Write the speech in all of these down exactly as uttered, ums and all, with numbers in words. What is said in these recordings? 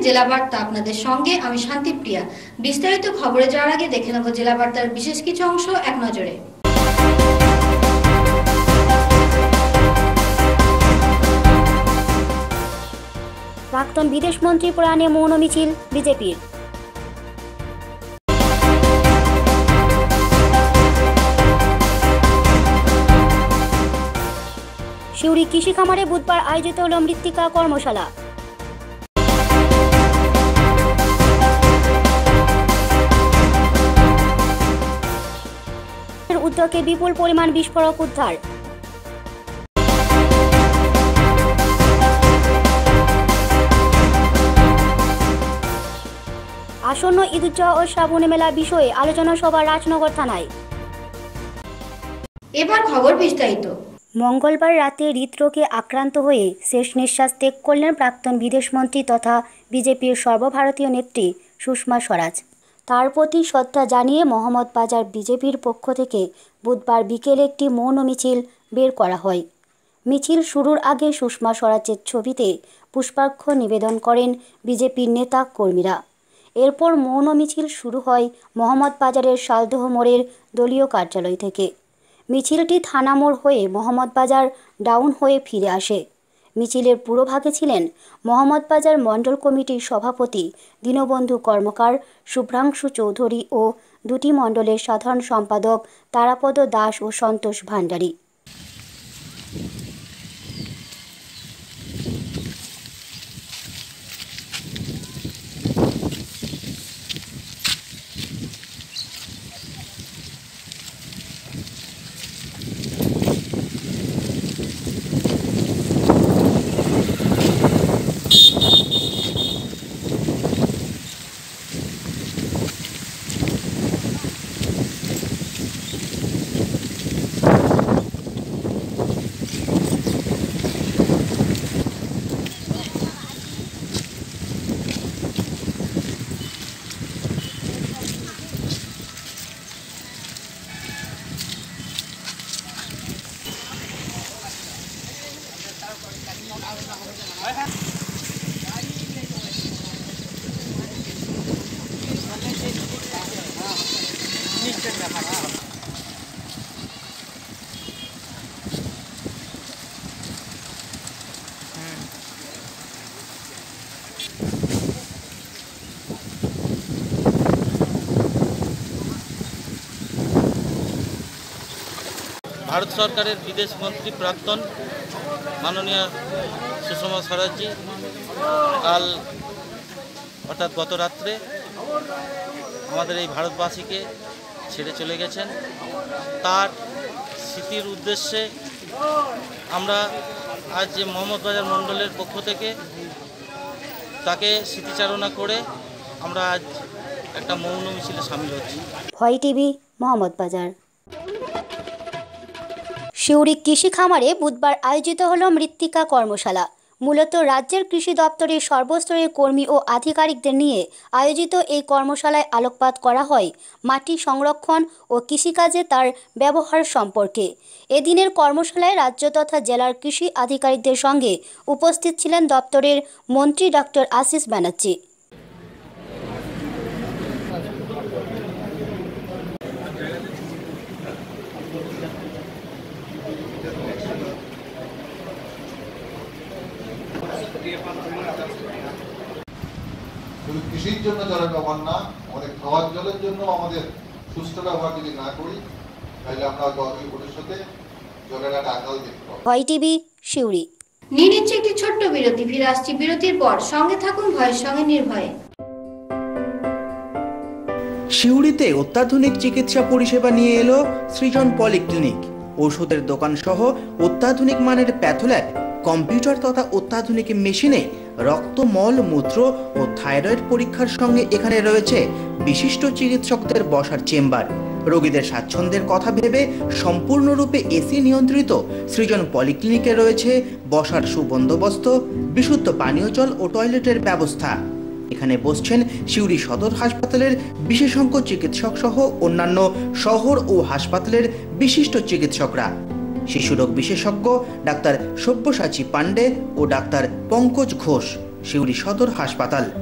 জেলা বার্তা, আপনাদের সঙ্গে আমি শান্তিপ্রিয়া। বিস্তারিত খবরে যাওয়ার আগে দেখে নেব জেলা বার্তার বিশেষ কিছু অংশ এক নজরে। প্রাক্তন বিদেশমন্ত্রী প্রয়াণে মৌন মিছিল বিজেপির। সিউড়ি কৃষি খামারে বুধবার আয়োজিত হল মৃত্তিকা কর্মশালা। উদ্যোগে বিপুল পরিমাণ বিস্ফোরক উদ্ধার। আসন্ন ঈদুজ্জোহা ও শ্রাবণী মেলা বিষয়ে আলোচনা সভা রাজনগর থানায়। এবার খবর বিস্তারিত। মঙ্গলবার রাতে হৃদরোগে আক্রান্ত হয়ে শেষ নিঃশ্বাস ত্যাগ করলেন প্রাক্তন বিদেশমন্ত্রী তথা বিজেপির সর্বভারতীয় নেত্রী সুষমা স্বরাজ। তার প্রতি শ্রদ্ধা জানিয়ে মহম্মদবাজার বিজেপির পক্ষ থেকে বুধবার বিকেলে একটি মৌন মিছিল বের করা হয়। মিছিল শুরুর আগে সুষমা স্বরাজের ছবিতে পুষ্পার্ঘ্য নিবেদন করেন বিজেপির নেতা কর্মীরা। এরপর মৌন মিছিল শুরু হয় মহম্মদবাজারের শালদহ মোড়ের দলীয় কার্যালয় থেকে। মিছিলটি থানা মোড় হয়ে মহম্মদবাজার ডাউন হয়ে ফিরে আসে। মিছিলের পুরোভাগে ছিলেন মহম্মদবাজার মণ্ডল কমিটির সভাপতি দীনবন্ধু কর্মকার, শুভ্রাংশু চৌধুরী ও দুটি মণ্ডলের সাধারণ সম্পাদক তারাপদ দাস ও সন্তোষ ভান্ডারী। ভারত সরকারের বিদেশ মন্ত্রী প্রাক্তন মাননীয় সুষমা স্বরাজজি কাল অর্থাৎ গত রাত্রে আমাদের এই ভারতবাসীকে ছেড়ে চলে গেছেন। তার স্মৃতির উদ্দেশ্যে আমরা আজ যে মহম্মদবাজার মণ্ডলের পক্ষ থেকে তাকে স্মৃতিচারণা করে আমরা আজ একটা মৌন মিছিলে সামিল হচ্ছি। ভয় টিভি, মহম্মদবাজার। সিউড়ি কৃষি খামারে বুধবার আয়োজিত হল মৃত্তিকা কর্মশালা। মূলত রাজ্যের কৃষি দপ্তরের সর্বস্তরের কর্মী ও আধিকারিকদের নিয়ে আয়োজিত এই কর্মশালায় আলোকপাত করা হয় মাটি সংরক্ষণ ও কৃষিকাজে তার ব্যবহার সম্পর্কে। এদিনের কর্মশালায় রাজ্য তথা জেলার কৃষি আধিকারিকদের সঙ্গে উপস্থিত ছিলেন দপ্তরের মন্ত্রী ডক্টর আশিস ব্যানার্জি। শুধু কৃষির জন্য জলের ব্যবহার না, আমাদের খাওয়ার জলের জন্য আমাদের সুস্থ ব্যবহার যদি না করি তাহলে আমরা গভীর ভবিষ্যতে জলের একটা আকাল দেখতে পাবো। ভয় টিভি, সিউড়ি। নিয়ে নিচ্ছে একটি ছোট্ট বিরতি। ফিরে আসছি বিরতির পর। সঙ্গে থাকুন ভয়ের সঙ্গে নির্ভয়ে। সিউড়িতে অত্যাধুনিক চিকিৎসা পরিষেবা নিয়ে এলো সৃজন পলিক্লিনিক। ওষুধের দোকান সহ অত্যাধুনিক মানের প্যাথোল্যাব, কম্পিউটার তথা অত্যাধুনিক মেশিনে রক্ত, মল, মূত্র ও থাইরয়েড পরীক্ষার সঙ্গে এখানে রয়েছে বিশিষ্ট চিকিৎসকদের বসার চেম্বার। রোগীদের স্বাচ্ছন্দ্যের কথা ভেবে সম্পূর্ণরূপে এসি নিয়ন্ত্রিত সৃজন পলিক্লিনিকে রয়েছে বসার সুবন্দোবস্ত, বিশুদ্ধ পানীয় জল ও টয়লেটের ব্যবস্থা। এখানে বসছেন সিউড়ি সদর হাসপাতালের বিশেষজ্ঞ চিকিৎসক সহ অন্যান্য শহর ও হাসপাতালের বিশিষ্ট চিকিৎসকরা। শিশুরোগ বিশেষজ্ঞ ডাক্তার সব্যসাচী পাণ্ডে ও ডাক্তার পঙ্কজ ঘোষ, সিউড়ি সদর হাসপাতাল।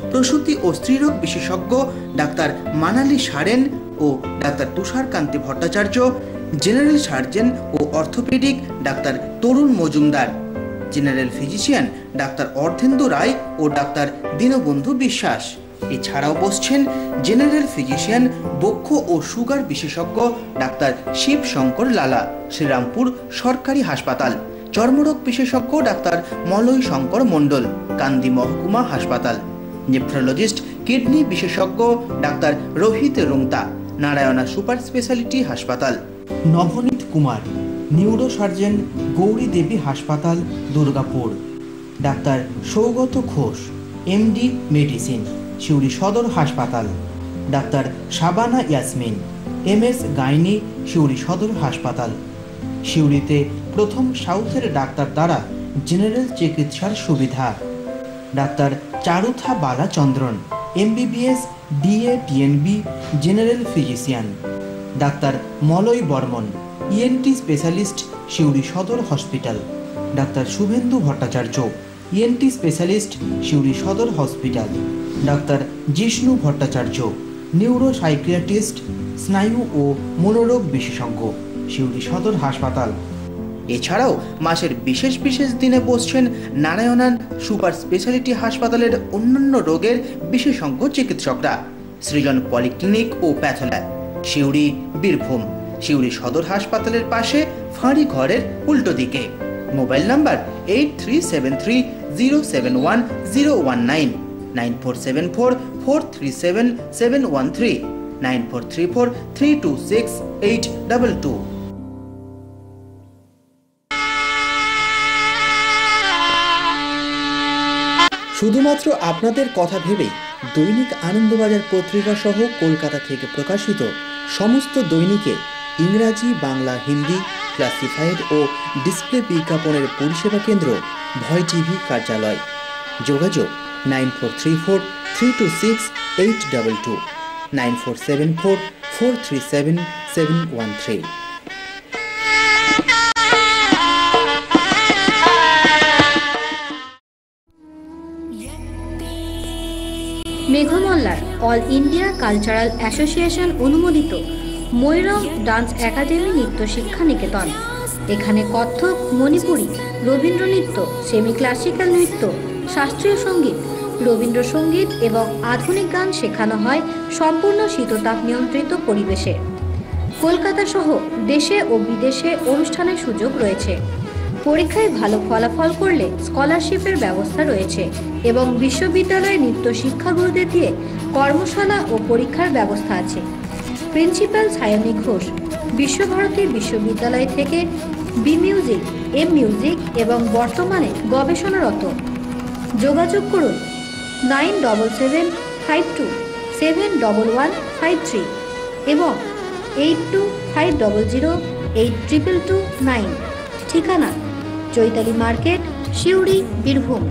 প্রসূতি ও স্ত্রীরোগ বিশেষজ্ঞ ডাক্তার মানালি সারেন ও doctor Tusharkanti Bhattacharya, general surgeon ও orthopaedic doctor Tarun Majumdar, general physician doctor Ardhendu Roy ও ডাক্তার দীনবন্ধু বিশ্বাস। এছাড়াও বসছেন জেনারেল ফিজিশিয়ান বক্ষ ও সুগার বিশেষজ্ঞ ডাক্তার শিব শঙ্কর লালা, শ্রীরামপুর সরকারি হাসপাতাল, চর্মরোগ বিশেষজ্ঞ ডাক্তার মলয় শঙ্কর মণ্ডল, কান্দি মহকুমা হাসপাতাল, নেফ্রোলজিস্ট কিডনি বিশেষজ্ঞ doctor Rohit রুংতা, Narayana super speciality হাসপাতাল, নবনীত কুমার, নিউরো সার্জন গৌরী দেবী হাসপাতাল Durgapur, doctor Saugata Ghosh, MD medicine Suri Sadar হাসপাতাল, doctor Shabana Yasmin, MS gynae Suri Sadar হাসপাতাল। সিউড়িতে প্রথম সাউথের ডাক্তার দ্বারা জেনারেল চিকিৎসার সুবিধা। Doctor Charutha Balachandran, MBBS DA TNB general physician. Doctor Malay Barman, ENT specialist Suri Sadar hospital. Doctor Suvendu Bhattacharya, ENT specialist Suri Sadar hospital. Doctor Jishnu Bhattacharya, neuro psychiatrist, স্নায়ু ও মনোরোগ বিশেষজ্ঞ, সিউড়ি সদর হাসপাতাল। এছাড়াও মাসের বিশেষ বিশেষ দিনে বসছেন নারায়ণান সুপার স্পেশালিটি হাসপাতালের অন্যান্য রোগের বিশেষজ্ঞ চিকিৎসকরা। সৃজন পলিক্লিনিক ও প্যাথোল্যাব, সিউড়ি বীরভূম, সিউড়ি সদর হাসপাতালের পাশে ফাঁড়ি ঘরের উল্টো দিকে। Mobile number eight three seven three zero seven one zero one nine, nine four seven four four three seven seven one three, nine four three four three two six eight double two. শুধুমাত্র আপনাদের কথা ভেবেই দৈনিক আনন্দবাজার পত্রিকা সহ কলকাতা থেকে প্রকাশিত সমস্ত দৈনিকে ইংরাজি, বাংলা, হিন্দি, ক্লাসিফাইড ও ডিসপ্লে বিজ্ঞাপনের পরিষেবা কেন্দ্র ভয় টিভি কার্যালয়। যোগাযোগ nine four three four three two six eight double two, nine four seven four four three seven seven one three. Meghmallar all India cultural association অনুমোদিত ময়ূরম ডান্স একাডেমি নৃত্য শিক্ষা নিকেতন। এখানে কত্থক, মণিপুরী, রবীন্দ্র নৃত্য, সেমি ক্লাসিক্যাল নৃত্য, শাস্ত্রীয় সঙ্গীত, রবীন্দ্রসঙ্গীত এবং আধুনিক গান শেখানো হয় সম্পূর্ণ শীততাপ নিয়ন্ত্রিত পরিবেশে। কলকাতা সহ দেশে ও বিদেশে অনুষ্ঠানের সুযোগ রয়েছে। পরীক্ষায় ভালো ফলাফল করলে স্কলারশিপের ব্যবস্থা রয়েছে এবং বিশ্ববিদ্যালয়ে নৃত্য শিক্ষাগুরুদের দিয়ে কর্মশালা ও পরীক্ষার ব্যবস্থা আছে। প্রিন্সিপাল সায়নী ঘোষ বিশ্বভারতী বিশ্ববিদ্যালয় থেকে বি মিউজিক, এম মিউজিক এবং বর্তমানে গবেষণারত। যোগাযোগ করুন nine double seven five two seven double one five three এবং eight two five double zero eight triple two nine. ঠিকানা চৈতালি মার্কেট, সিউড়ি, বীরভূম।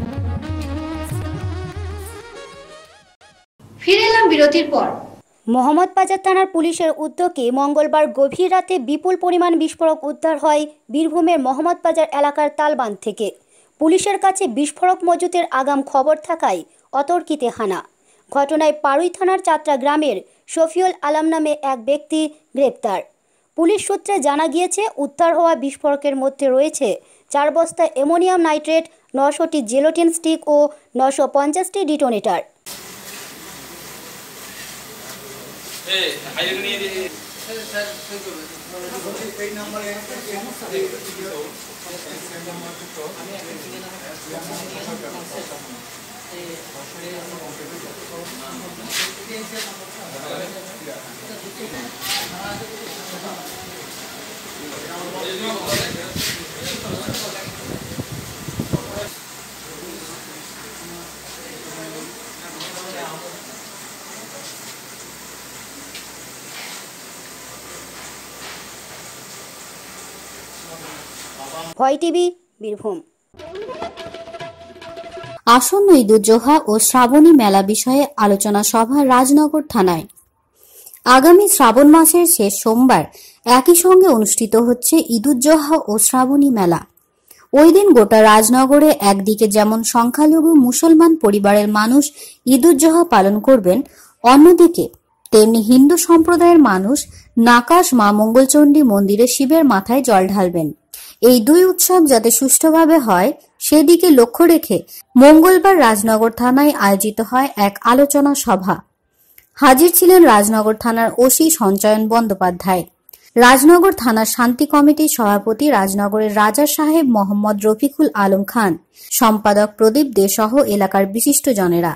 ফিরে এলাম বিরতির পর। মোহাম্মদবাজার থানার পুলিশের উদ্যোগে মঙ্গলবার গভীর রাতে বিপুল পরিমাণ বিস্ফোরক উদ্ধার হয় বীরভূমের মোহাম্মদবাজার এলাকার তালবাঁধ থেকে। পুলিশের কাছে বিস্ফোরক মজুতের আগাম খবর থাকায় অতর্কিতে হানা। ঘটনায় পাড়ুই থানার চাত্রা গ্রামের শফিউল আলম নামে এক ব্যক্তি গ্রেপ্তার। পুলিশ সূত্রে জানা গিয়েছে উদ্ধার হওয়া বিস্ফোরকের মধ্যে রয়েছে চার বস্তা অ্যামোনিয়াম নাইট্রেট, নশোটি জেলোটিন স্টিক ও নশো পঞ্চাশটি ডিটোনেটার। ভয় টিভি, বীরভূম। আসন্ন ঈদুজ্জোহা ও শ্রাবণী মেলা বিষয়ে আলোচনা সভা রাজনগর থানায়। আগামী শ্রাবণ মাসের শেষ সোমবার একই সঙ্গে অনুষ্ঠিত হচ্ছে ঈদুজ্জোহা ও শ্রাবণী মেলা। ওই দিন গোটা রাজনগরে একদিকে যেমন সংখ্যালঘু মুসলমান পরিবারের মানুষ ঈদুজ্জোহা পালন করবেন, অন্যদিকে তেমনি হিন্দু সম্প্রদায়ের মানুষ নাকাশ মা মঙ্গলচণ্ডী মন্দিরে শিবের মাথায় জল ঢালবেন। এই দুই উৎসব যাতে সুষ্ঠুভাবে হয় সেদিকে লক্ষ্য রেখে মঙ্গলবার রাজনগর থানায় আয়োজিত হয় এক আলোচনা সভা। হাজির ছিলেন রাজনগর থানার ওসি সঞ্চয়ন বন্দ্যোপাধ্যায়, রাজনগর থানার শান্তি কমিটির সভাপতি রাজনগরের রাজা সাহেব মোহাম্মদ রফিকুল আলম খান, সম্পাদক প্রদীপ দে সহ এলাকার বিশিষ্টজনেরা।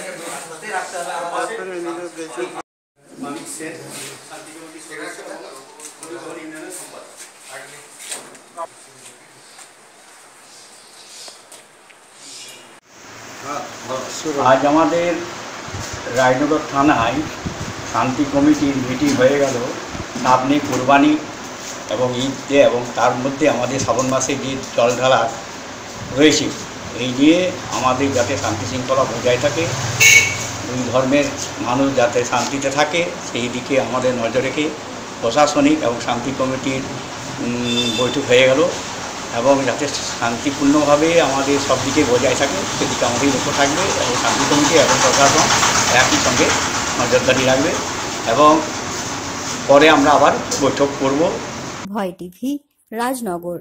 আজ আমাদের রায়নগর থানায় শান্তি কমিটির মিটিং হয়ে গেল সামনে কোরবানি এবং ঈদ এবং তার মধ্যে আমাদের শ্রাবণ মাসে যে জল ঢালা রয়েছে, এই নিয়ে আমাদের যাতে শান্তি শৃঙ্খলা বজায় থাকে, দুই ধর্মের মানুষ যাতে শান্তিতে থাকে সেই দিকে আমাদের নজর রেখে প্রশাসনিক এবং শান্তি কমিটির বৈঠক হয়ে গেল এবং যাতে শান্তিপূর্ণভাবে আমাদের সব দিকে বজায় থাকে সেদিকে আমাদের লক্ষ্য থাকবে এবং শান্তি কমিটি এবং প্রশাসন একই সঙ্গে নজরদারি রাখবে এবং পরে আমরা আবার বৈঠক করব। ভয় টিভি, রাজনগর।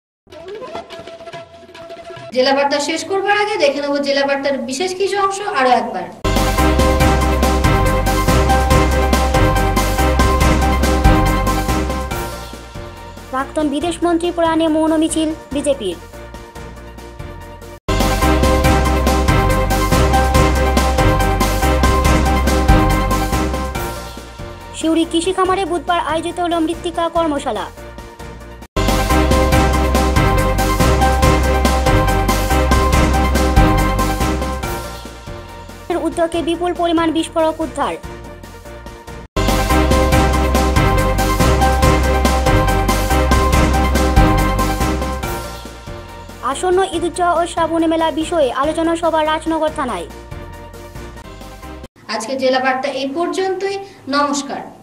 জেলা বার্তা শেষ করবার আগে দেখে নেব জেলা বার্তার বিশেষ কিছু অংশ আরো একবার। প্রাক্তন বিদেশমন্ত্রী প্রয়াণে মৌন মিছিল বিজেপির। সিউড়ি কৃষি খামারে বুধবার আয়োজিত হল মৃত্তিকা কর্মশালা। উদ্যোগে বিপুল পরিমাণ বিস্ফোরক উদ্ধার। আসন্ন ঈদুজ্জোহা ও শ্রাবণী মেলা বিষয়ে আলোচনা সভা রাজনগর থানায়। আজকে জেলা বার্তা এই পর্যন্তই। নমস্কার।